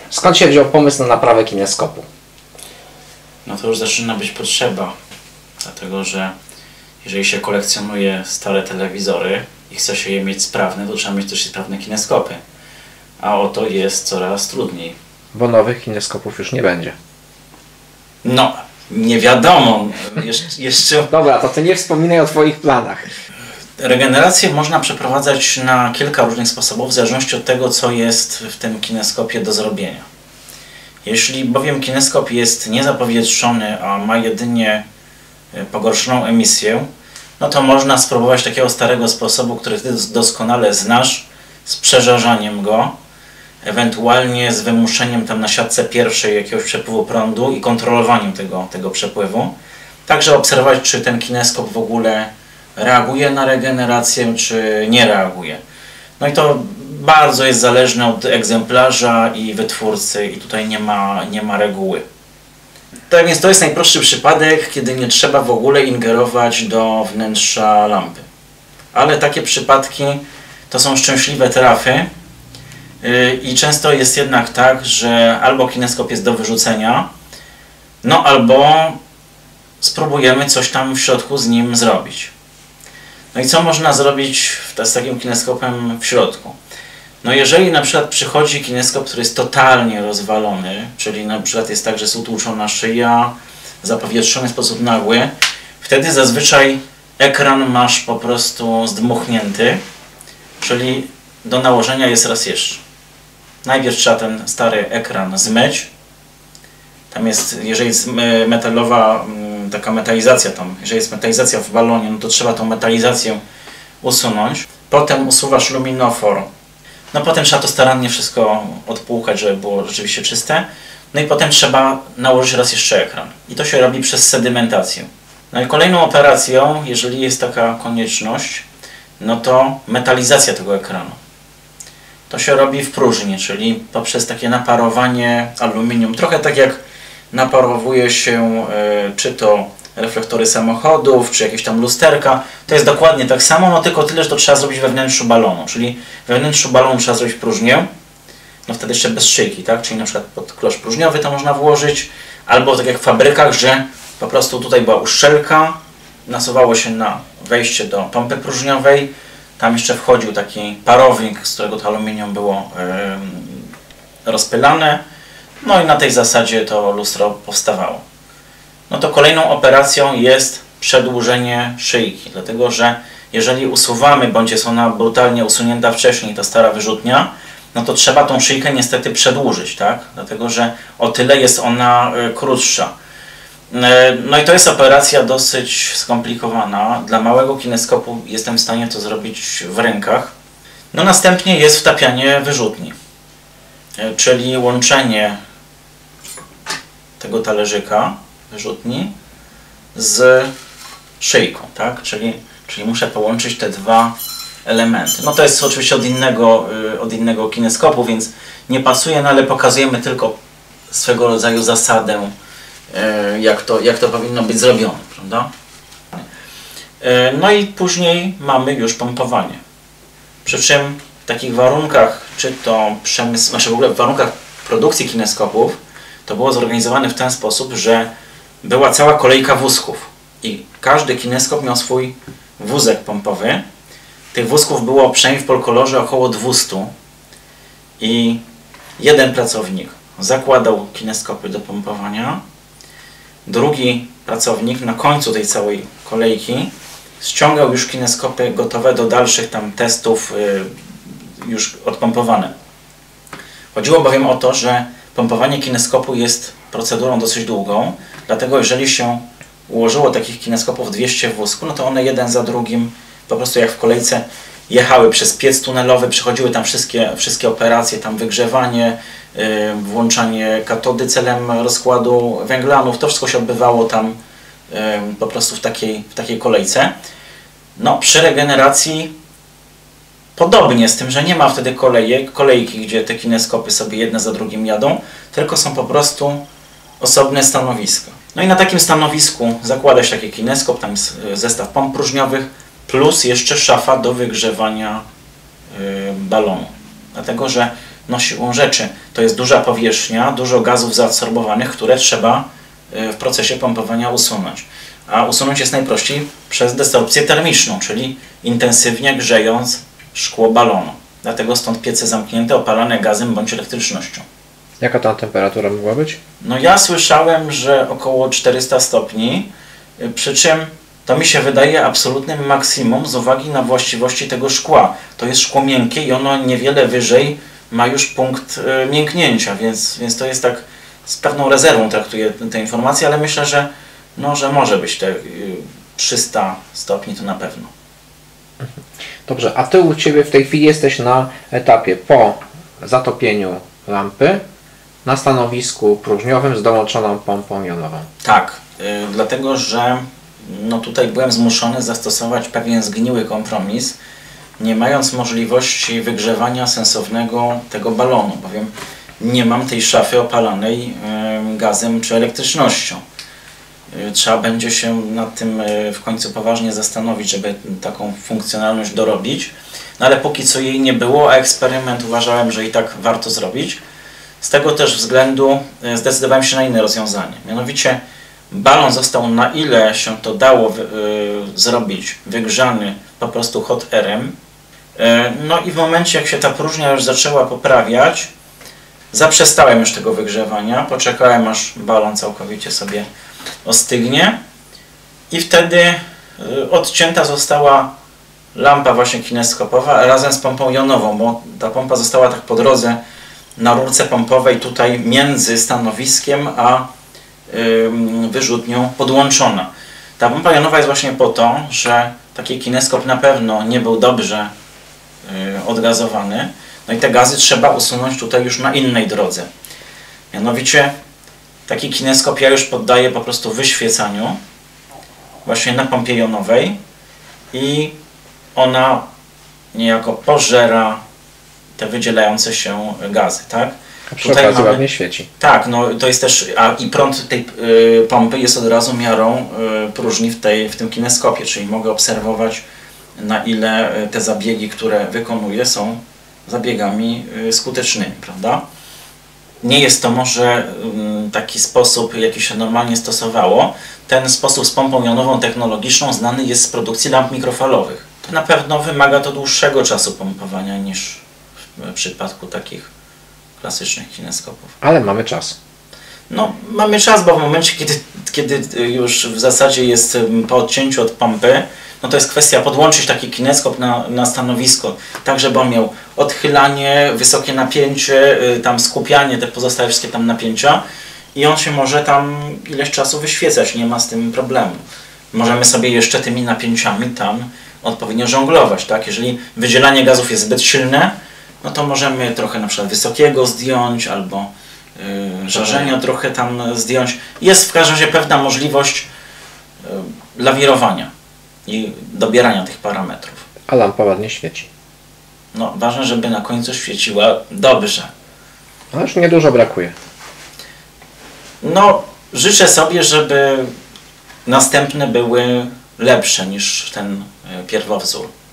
Skąd się wziął pomysł na naprawę kineskopu? No to już zaczyna być potrzeba, dlatego że jeżeli się kolekcjonuje stare telewizory i chce się je mieć sprawne, to trzeba mieć też sprawne kineskopy. A oto jest coraz trudniej. Bo nowych kineskopów już nie będzie. No, nie wiadomo. Jeszcze... Dobra, to ty nie wspominaj o twoich planach. Regenerację można przeprowadzać na kilka różnych sposobów, w zależności od tego, co jest w tym kineskopie do zrobienia. Jeśli bowiem kineskop jest niezapowietrzony, a ma jedynie pogorszoną emisję, no to można spróbować takiego starego sposobu, który ty doskonale znasz, z przeżarzaniem go, ewentualnie z wymuszeniem tam na siatce pierwszej jakiegoś przepływu prądu i kontrolowaniem tego przepływu. Także obserwować, czy ten kineskop w ogóle reaguje na regenerację, czy nie reaguje. No i to bardzo jest zależne od egzemplarza i wytwórcy i tutaj nie ma reguły. Tak więc to jest najprostszy przypadek, kiedy nie trzeba w ogóle ingerować do wnętrza lampy. Ale takie przypadki to są szczęśliwe trafy i często jest jednak tak, że albo kineskop jest do wyrzucenia, no albo spróbujemy coś tam w środku z nim zrobić. No i co można zrobić z takim kineskopem w środku? No jeżeli na przykład przychodzi kineskop, który jest totalnie rozwalony, czyli na przykład jest tak, że jest utłuczona szyja, zapowietrzony w sposób nagły, wtedy zazwyczaj ekran masz po prostu zdmuchnięty, czyli do nałożenia jest raz jeszcze. Najpierw trzeba ten stary ekran zmyć. Tam jest, jeżeli jest metalowa, taka metalizacja tam, jeżeli jest metalizacja w balonie, no to trzeba tą metalizację usunąć. Potem usuwasz luminofor. No potem trzeba to starannie wszystko odpłukać, żeby było rzeczywiście czyste. No i potem trzeba nałożyć raz jeszcze ekran. I to się robi przez sedymentację. No i kolejną operacją, jeżeli jest taka konieczność, no to metalizacja tego ekranu. To się robi w próżni, czyli poprzez takie naparowanie aluminium. Trochę tak jak naparowuje się czy to reflektory samochodów, czy jakieś tam lusterka. To jest dokładnie tak samo, no tylko tyle, że to trzeba zrobić we wnętrzu balonu. Czyli we wnętrzu balonu trzeba zrobić próżnię, no wtedy jeszcze bez szyjki, tak? Czyli na przykład pod klosz próżniowy to można włożyć, albo tak jak w fabrykach, że po prostu tutaj była uszczelka, nasuwało się na wejście do pompy próżniowej, tam jeszcze wchodził taki parownik, z którego to aluminium było rozpylane, no i na tej zasadzie to lustro powstawało. No to kolejną operacją jest przedłużenie szyjki, dlatego że jeżeli usuwamy, bądź jest ona brutalnie usunięta wcześniej, ta stara wyrzutnia, no to trzeba tą szyjkę niestety przedłużyć, tak? Dlatego że o tyle jest ona krótsza. No i to jest operacja dosyć skomplikowana. Dla małego kineskopu jestem w stanie to zrobić w rękach. No następnie jest wtapianie wyrzutni, czyli łączenie tego talerzyka wyrzutni z szyjką, tak? Czyli muszę połączyć te dwa elementy. No to jest oczywiście od innego kineskopu, więc nie pasuje, no ale pokazujemy tylko swego rodzaju zasadę, jak to powinno być zrobione, prawda? No i później mamy już pompowanie. Przy czym w takich warunkach, czy to w ogóle w warunkach produkcji kineskopów, to było zorganizowane w ten sposób, że była cała kolejka wózków i każdy kineskop miał swój wózek pompowy. Tych wózków było przynajmniej w Polkolorze około 200 i jeden pracownik zakładał kineskopy do pompowania, drugi pracownik na końcu tej całej kolejki ściągał już kineskopy gotowe do dalszych tam testów, już odpompowane. Chodziło bowiem o to, że pompowanie kineskopu jest procedurą dosyć długą, dlatego jeżeli się ułożyło takich kineskopów 200 w wózku, no to one jeden za drugim, po prostu jak w kolejce, jechały przez piec tunelowy, przechodziły tam wszystkie operacje, tam wygrzewanie, włączanie katody celem rozkładu węglanów, to wszystko się odbywało tam po prostu w takiej kolejce. No przy regeneracji podobnie, z tym, że nie ma wtedy kolejki, gdzie te kineskopy sobie jedne za drugim jadą, tylko są po prostu osobne stanowiska. No i na takim stanowisku zakłada się taki kineskop, tam jest zestaw pomp próżniowych, plus jeszcze szafa do wygrzewania balonu. Dlatego, że No siłą rzeczy to jest duża powierzchnia, dużo gazów zaabsorbowanych, które trzeba w procesie pompowania usunąć. A usunąć jest najprościej przez desorpcję termiczną, czyli intensywnie grzejąc szkło balonu. Dlatego stąd piece zamknięte, opalane gazem bądź elektrycznością. Jaka tam temperatura mogła być? No ja słyszałem, że około 400 stopni, przy czym to mi się wydaje absolutnym maksimum z uwagi na właściwości tego szkła. To jest szkło miękkie i ono niewiele wyżej ma już punkt mięknięcia, więc to jest tak z pewną rezerwą traktuję te informacje, ale myślę, że może być te 300 stopni to na pewno. Dobrze, a Ty u Ciebie w tej chwili jesteś na etapie po zatopieniu lampy na stanowisku próżniowym z dołączoną pompą jonową. Tak, dlatego że tutaj byłem zmuszony zastosować pewien zgniły kompromis, nie mając możliwości wygrzewania sensownego tego balonu, bowiem nie mam tej szafy opalanej gazem czy elektrycznością. Trzeba będzie się nad tym w końcu poważnie zastanowić, żeby taką funkcjonalność dorobić. No ale póki co jej nie było, a eksperyment uważałem, że i tak warto zrobić. Z tego też względu zdecydowałem się na inne rozwiązanie. Mianowicie balon został, na ile się to dało zrobić, wygrzany po prostu hot airem. No i w momencie, jak się ta próżnia już zaczęła poprawiać, zaprzestałem już tego wygrzewania, poczekałem, aż balon całkowicie sobie ostygnie i wtedy odcięta została lampa właśnie kineskopowa razem z pompą jonową, bo ta pompa została tak po drodze na rurce pompowej tutaj między stanowiskiem a wyrzutnią podłączona. Ta pompa jonowa jest właśnie po to, że taki kineskop na pewno nie był dobrze odgazowany, no i te gazy trzeba usunąć tutaj już na innej drodze. Mianowicie taki kineskop ja już poddaję po prostu wyświecaniu właśnie na pompie jonowej i ona niejako pożera te wydzielające się gazy, tak? A przy okazji ładnie świeci. Tak, no to jest też, i prąd tej pompy jest od razu miarą próżni w tym kineskopie, czyli mogę obserwować, na ile te zabiegi, które wykonuję, są zabiegami skutecznymi, prawda? Nie jest to może taki sposób, jaki się normalnie stosowało. Ten sposób z pompą jonową technologiczną znany jest z produkcji lamp mikrofalowych. To na pewno wymaga to dłuższego czasu pompowania niż w przypadku takich klasycznych kineskopów. Ale mamy czas. No, mamy czas, bo w momencie, kiedy już w zasadzie jest po odcięciu od pompy, no to jest kwestia podłączyć taki kineskop na stanowisko, tak żeby on miał odchylanie, wysokie napięcie, tam skupianie, te pozostałe wszystkie tam napięcia i on się może tam ileś czasu wyświecać, nie ma z tym problemu. Możemy sobie jeszcze tymi napięciami tam odpowiednio żonglować, tak? Jeżeli wydzielanie gazów jest zbyt silne, no to możemy trochę na przykład wysokiego zdjąć albo żarzenia trochę tam zdjąć. Jest w każdym razie pewna możliwość lawirowania i dobierania tych parametrów. A lampa ładnie świeci. No, ważne, żeby na końcu świeciła dobrze. A już niedużo brakuje. No, życzę sobie, żeby następne były lepsze niż ten pierwowzór.